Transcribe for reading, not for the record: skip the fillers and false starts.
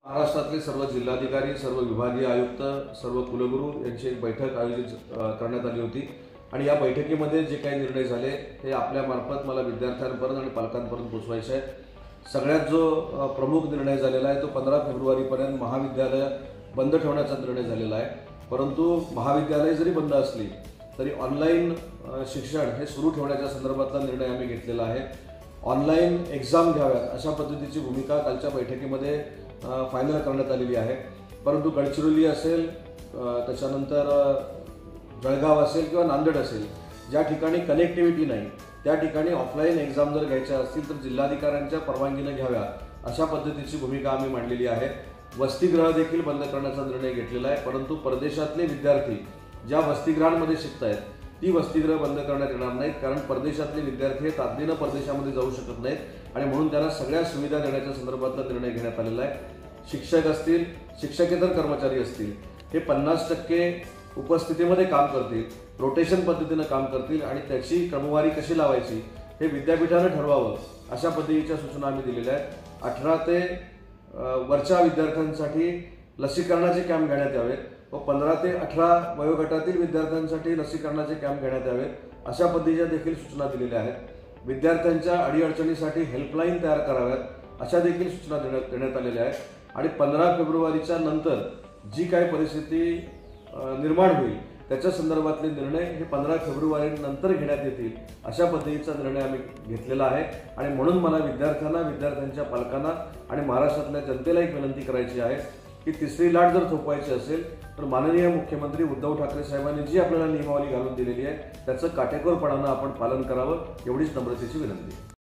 महाराष्ट्रातले सर्व जिल्हाधिकारी, सर्व विभागीय आयुक्त, सर्व कुलगुरू यांची एक बैठक आयोजित करण्यात आली होती आणि या बैठकीमध्ये जे काही निर्णय झाले हे आपल्या मार्फत मला विद्यार्थ्यांपर्यंत आणि पालकांपर्यंत पोहोचवायचे आहे। सगळ्यात जो प्रमुख निर्णय झालेला आहे तो 15 फेब्रुवारीपर्यंत महाविद्यालय बंद ठेवण्याचा निर्णय झालेला आहे। परंतु महाविद्यालय जरी बंद असली तरी ऑनलाईन शिक्षण हे सुरू ठेवण्याच्या संदर्भातला निर्णय आम्ही घेतलेला आहे। ऑनलाईन एक्झाम घ्याव्यात अशा पद्धतीची भूमिका कालच्या बैठकीमध्ये फायनल करण्यात आलेली आहे। परंतु गडचिरोली असेल, त्याच्यानंतर जळगाव असेल किंवा नांदेड असेल, ज्या ठिकाणी कनेक्टिव्हिटी नाही त्या ठिकाणी ऑफलाईन एक्झाम जर घ्यायच्या असतील तर जिल्हाधिकाऱ्यांच्या परवानगीने घ्याव्या अशा पद्धतीची भूमिका आम्ही मांडलेली आहे। वसतिगृह देखील बंद करण्याचा निर्णय घेतलेला आहे। परंतु परदेशातले विद्यार्थी ज्या वसतिगृहांमध्ये शिकत आहेत ती वसतिगृह बंद करण्यात येणार नाहीत, कारण परदेशातले विद्यार्थी हे तातडीनं परदेशामध्ये जाऊ शकत नाहीत आणि म्हणून त्यांना सगळ्या सुविधा देण्याच्या संदर्भातला निर्णय घेण्यात आलेला आहे। शिक्षक असतील, शिक्षकेतर कर्मचारी असतील, हे 50% उपस्थितीमध्ये काम करतील, रोटेशन पद्धतीनं काम करतील आणि त्याची क्रमवारी कशी लावायची हे विद्यापीठानं ठरवावं अशा पद्धतीच्या सूचना आम्ही दिलेल्या आहेत। 18 ते वरच्या विद्यार्थ्यांसाठी लसीकरणाचे कॅम्प घेण्यात यावेत व 15 ते 18 वयोगटातील विद्यार्थ्यांसाठी लसीकरणाचे कॅम्प घेण्यात यावेत अशा पद्धतीच्या देखील सूचना दिलेल्या आहेत। विद्यार्थ्यांच्या अडीअडचणीसाठी हेल्पलाईन तयार कराव्यात अशा देखील सूचना देण्यात आलेल्या आहेत आणि 15 फेब्रुवारीच्या नंतर जी काही परिस्थिती निर्माण होईल त्याच्या संदर्भातले निर्णय हे 15 फेब्रुवारीनंतर घेण्यात येतील अशा पद्धतीचा निर्णय आम्ही घेतलेला आहे। आणि म्हणून मला विद्यार्थ्यांना, विद्यार्थ्यांच्या पालकांना आणि महाराष्ट्रातल्या जनतेला एक विनंती करायची आहे की तिसरी लाट जर थोपवायची असेल तर माननीय मुख्यमंत्री उद्धव ठाकरे साहेबांनी जी आपल्याला नियमावली घालून दिलेली आहे त्याचं काटेकोरपणानं आपण पालन करावं एवढीच नम्रतेची विनंती।